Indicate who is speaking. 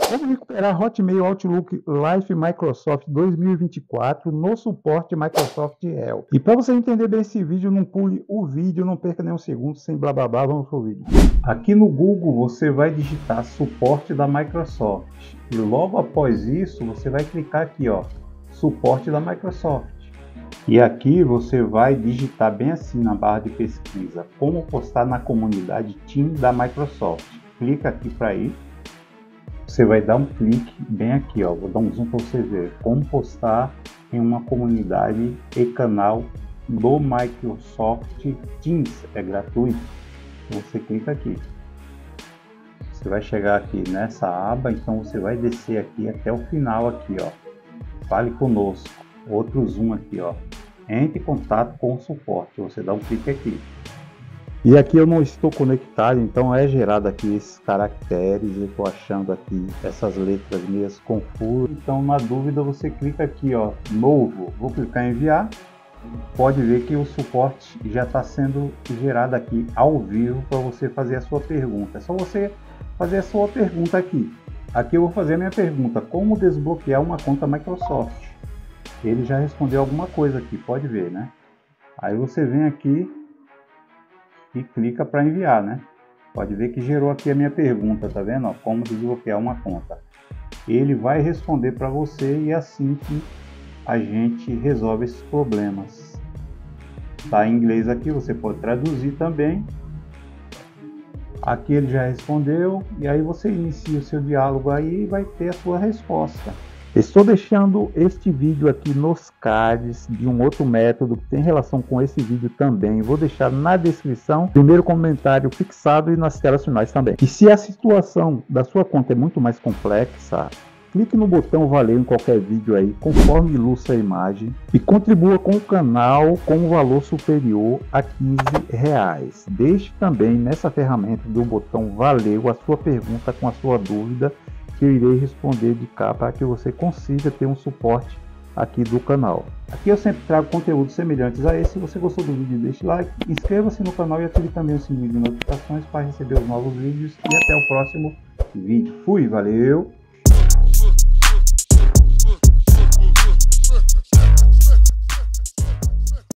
Speaker 1: Como recuperar Hotmail, Outlook, Live Microsoft 2024 no suporte Microsoft Help. E para você entender bem esse vídeo, não pule o vídeo, não perca nem um segundo, sem blá blá blá, vamos pro vídeo. Aqui no Google você vai digitar suporte da Microsoft. E logo após isso você vai clicar aqui, ó, suporte da Microsoft. E aqui você vai digitar bem assim na barra de pesquisa, como postar na comunidade Team da Microsoft. Clica aqui para ir. Você vai dar um clique bem aqui, ó, vou dar um zoom para você ver, como postar em uma comunidade e canal do Microsoft Teams, é gratuito. Você clica aqui. Você vai chegar aqui nessa aba, então você vai descer aqui até o final aqui, ó. Fale conosco. Outro zoom aqui, ó. Entre em contato com o suporte. Você dá um clique aqui. E aqui eu não estou conectado, então é gerado aqui esses caracteres. Eu estou achando aqui essas letras meio confusas. Então, na dúvida, você clica aqui, ó, novo. Vou clicar em enviar. Pode ver que o suporte já está sendo gerado aqui ao vivo para você fazer a sua pergunta. É só você fazer a sua pergunta aqui. Aqui eu vou fazer a minha pergunta: como desbloquear uma conta Microsoft? Ele já respondeu alguma coisa aqui, pode ver, né? Aí você vem aqui e clica para enviar, né? Pode ver que gerou aqui a minha pergunta, tá vendo? Ó, como desbloquear uma conta. Ele vai responder para você e é assim que a gente resolve esses problemas. Tá em inglês aqui, você pode traduzir também. Aqui ele já respondeu e aí você inicia o seu diálogo aí e vai ter a sua resposta. Estou deixando este vídeo aqui nos cards de um outro método que tem relação com esse vídeo também. Vou deixar na descrição, primeiro comentário fixado e nas telas finais também. E se a situação da sua conta é muito mais complexa, clique no botão valeu em qualquer vídeo aí, conforme ilustra a imagem, e contribua com o canal com um valor superior a R$15. Deixe também nessa ferramenta do botão valeu a sua pergunta com a sua dúvida, que eu irei responder de cá para que você consiga ter um suporte aqui do canal. Aqui eu sempre trago conteúdos semelhantes a esse. Se você gostou do vídeo, deixe like, inscreva-se no canal e ative também o sininho de notificações para receber os novos vídeos. E até o próximo vídeo. Fui, valeu!